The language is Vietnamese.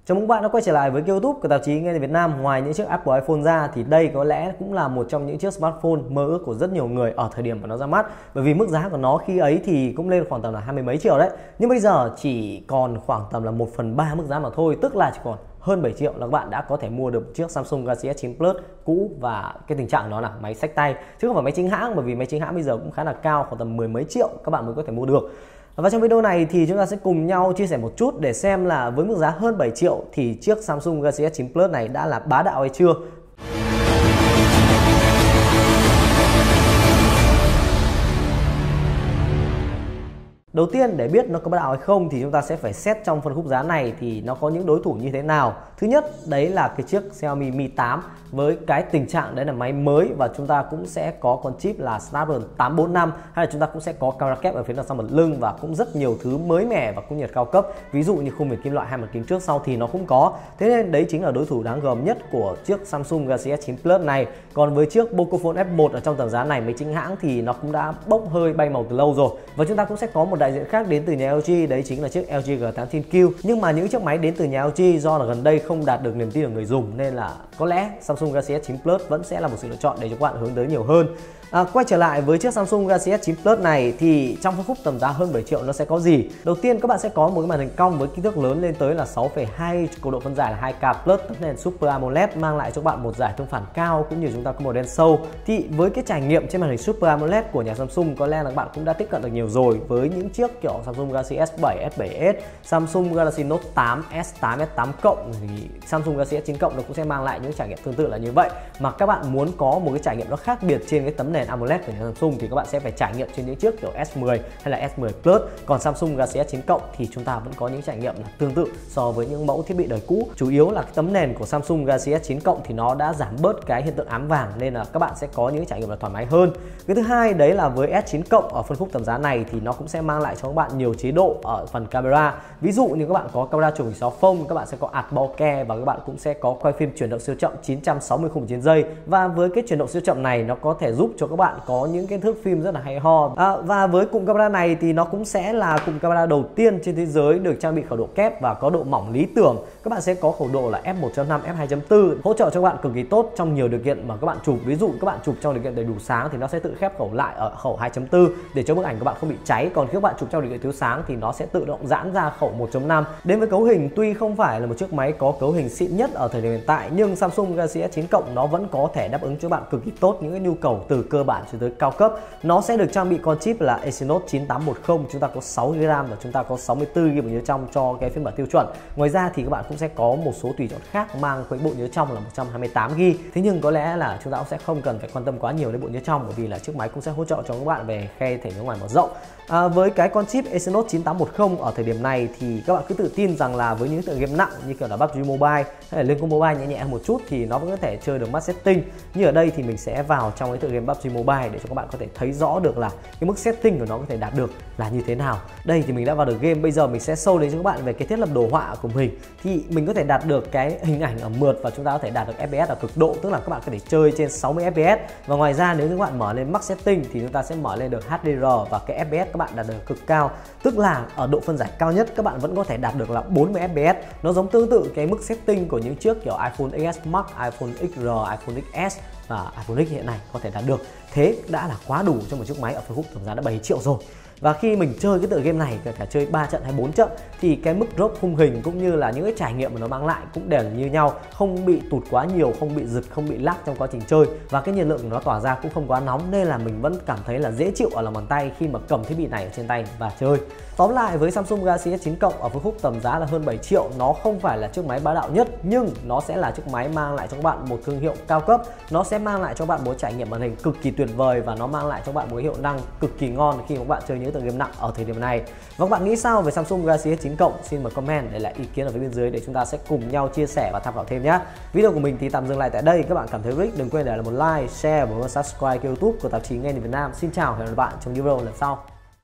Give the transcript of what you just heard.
Chào mừng bạn đã quay trở lại với YouTube của tạp chí Nghe Tiếng Việt Nam. Ngoài những chiếc Apple iPhone ra thì đây có lẽ cũng là một trong những chiếc smartphone mơ ước của rất nhiều người ở thời điểm mà nó ra mắt. Bởi vì mức giá của nó khi ấy thì cũng lên khoảng tầm là 20 mấy triệu đấy. Nhưng bây giờ chỉ còn khoảng tầm là 1/3 mức giá mà thôi, tức là chỉ còn hơn 7 triệu là các bạn đã có thể mua được một chiếc Samsung Galaxy S9 Plus cũ, và cái tình trạng đó là máy xách tay chứ không phải máy chính hãng, bởi vì máy chính hãng bây giờ cũng khá là cao, khoảng tầm 10 mấy triệu các bạn mới có thể mua được. Và trong video này thì chúng ta sẽ cùng nhau chia sẻ một chút để xem là với mức giá hơn 7 triệu thì chiếc Samsung Galaxy S9 Plus này đã là bá đạo hay chưa. Đầu tiên, để biết nó có bá đạo hay không thì chúng ta sẽ phải xét trong phân khúc giá này thì nó có những đối thủ như thế nào. Thứ nhất, đấy là cái chiếc Xiaomi Mi 8 với cái tình trạng đấy là máy mới, và chúng ta cũng sẽ có con chip là Snapdragon 845, hay là chúng ta cũng sẽ có camera kép ở phía đằng sau mặt lưng và cũng rất nhiều thứ mới mẻ và cũng như cao cấp. Ví dụ như khung viền kim loại hay mặt kính trước sau thì nó cũng có. Thế nên đấy chính là đối thủ đáng gờm nhất của chiếc Samsung Galaxy S9 Plus này. Còn với chiếc Pocophone F1 ở trong tầm giá này, máy chính hãng thì nó cũng đã bốc hơi bay màu từ lâu rồi. Và chúng ta cũng sẽ có một đại diện khác đến từ nhà LG, đấy chính là chiếc LG G8 ThinQ. Nhưng mà những chiếc máy đến từ nhà LG do là gần đây không đạt được niềm tin của người dùng nên là có lẽ Samsung Galaxy S9 Plus vẫn sẽ là một sự lựa chọn để cho các bạn hướng tới nhiều hơn. Quay trở lại với chiếc Samsung Galaxy S9 Plus này thì trong phân khúc tầm giá hơn 7 triệu nó sẽ có gì? Đầu tiên các bạn sẽ có một cái màn hình cong với kích thước lớn lên tới là 6,2, có độ phân giải là 2K Plus, tấm nền Super AMOLED mang lại cho các bạn một giải tương phản cao, cũng như chúng ta có màu đen sâu. Thì với cái trải nghiệm trên màn hình Super AMOLED của nhà Samsung có lẽ là các bạn cũng đã tiếp cận được nhiều rồi với những chiếc kiểu Samsung Galaxy S7, S7s, Samsung Galaxy Note 8, S8, S8 Cộng thì Samsung Galaxy S9 Cộng nó cũng sẽ mang lại những trải nghiệm tương tự là như vậy. Mà các bạn muốn có một cái trải nghiệm nó khác biệt trên cái tấm nền AMOLED của nhà Samsung thì các bạn sẽ phải trải nghiệm trên những chiếc kiểu S10 hay là S10 Plus. Còn Samsung Galaxy S9 Cộng thì chúng ta vẫn có những trải nghiệm là tương tự so với những mẫu thiết bị đời cũ. Chủ yếu là cái tấm nền của Samsung Galaxy S9 Cộng thì nó đã giảm bớt cái hiện tượng ám vàng nên là các bạn sẽ có những trải nghiệm là thoải mái hơn. Cái thứ hai đấy là với S9 Cộng ở phân khúc tầm giá này thì nó cũng sẽ mang lại cho các bạn nhiều chế độ ở phần camera. Ví dụ như các bạn có camera chụp hình 6 phông, các bạn sẽ có ạt bokeh và các bạn cũng sẽ có quay phim chuyển động siêu chậm 960 khung trên giây. Và với cái chuyển động siêu chậm này nó có thể giúp cho các bạn có những cái thước phim rất là hay ho. Và với cụm camera này thì nó cũng sẽ là cụm camera đầu tiên trên thế giới được trang bị khẩu độ kép và có độ mỏng lý tưởng. Các bạn sẽ có khẩu độ là f1.5, f2.4, hỗ trợ cho các bạn cực kỳ tốt trong nhiều điều kiện mà các bạn chụp. Ví dụ các bạn chụp trong điều kiện đầy đủ sáng thì nó sẽ tự khép khẩu lại ở khẩu 2.4 để cho bức ảnh của bạn không bị cháy. Còn khi các bạn chụp trong điều kiện thiếu sáng thì nó sẽ tự động giãn ra khẩu 1.5. Đến với cấu hình, tuy không phải là một chiếc máy có cấu hình xịn nhất ở thời điểm hiện tại, nhưng Samsung Galaxy S9 Cộng nó vẫn có thể đáp ứng cho bạn cực kỳ tốt những cái nhu cầu từ cơ bản cho tới cao cấp. Nó sẽ được trang bị con chip là Exynos 9810, chúng ta có 6GB RAM và chúng ta có 64GB bộ nhớ trong cho cái phiên bản tiêu chuẩn. Ngoài ra thì các bạn cũng sẽ có một số tùy chọn khác mang cái bộ nhớ trong là 128GB. Thế nhưng có lẽ là chúng ta cũng sẽ không cần phải quan tâm quá nhiều đến bộ nhớ trong, bởi vì là chiếc máy cũng sẽ hỗ trợ cho các bạn về khe thể nhớ ngoài mở rộng. Với cái con chip Exynos 9810 ở thời điểm này thì các bạn cứ tự tin rằng là với những tựa game nặng như kiểu là PUBG Mobile hay là Liên Quân Mobile nhẹ nhẹ một chút thì nó vẫn có thể chơi được max setting. Như ở đây thì mình sẽ vào trong cái tựa game PUBG Mobile để cho các bạn có thể thấy rõ được là cái mức setting của nó có thể đạt được là như thế nào. Đây thì mình đã vào được game, bây giờ mình sẽ show đến cho các bạn về cái thiết lập đồ họa của mình. Thì mình có thể đạt được cái hình ảnh ở mượt và chúng ta có thể đạt được FPS ở cực độ, tức là các bạn có thể chơi trên 60 FPS. Và ngoài ra nếu các bạn mở lên max setting thì chúng ta sẽ mở lên được HDR và cái FPS các bạn đạt được cực cao, tức là ở độ phân giải cao nhất các bạn vẫn có thể đạt được là 40 FPS. Nó giống tương tự cái mức setting của những chiếc kiểu iPhone XS Max, iPhone XR, iPhone XS và iPhone X hiện nay có thể đạt được. Thế đã là quá đủ cho một chiếc máy ở phân khúc tầm giá đã 7 triệu rồi. Và khi mình chơi cái tựa game này, kể cả chơi 3 trận hay 4 trận thì cái mức drop khung hình cũng như là những cái trải nghiệm mà nó mang lại cũng đều như nhau, không bị tụt quá nhiều, không bị giật, không bị lag trong quá trình chơi, và cái nhiệt lượng của nó tỏa ra cũng không quá nóng, nên là mình vẫn cảm thấy là dễ chịu ở lòng bàn tay khi mà cầm thiết bị này ở trên tay và chơi. Tóm lại, với Samsung Galaxy S9 Cộng ở phân khúc tầm giá là hơn 7 triệu, nó không phải là chiếc máy bá đạo nhất, nhưng nó sẽ là chiếc máy mang lại cho các bạn một thương hiệu cao cấp. Nó sẽ mang lại cho các bạn một trải nghiệm màn hình cực kỳ tuyệt vời và nó mang lại cho các bạn một hiệu năng cực kỳ ngon khi các bạn chơi những tựa game nặng ở thời điểm này. Và các bạn nghĩ sao về Samsung Galaxy S9 Cộng? Xin mời comment để lại ý kiến ở phía bên dưới để chúng ta sẽ cùng nhau chia sẻ và tham khảo thêm nhé. Video của mình thì tạm dừng lại tại đây. Các bạn cảm thấy hữu ích đừng quên để lại một like, share và subscribe kênh YouTube của tạp chí Nghe Tiếng Việt Nam. Xin chào và hẹn gặp lại bạn trong những video lần sau.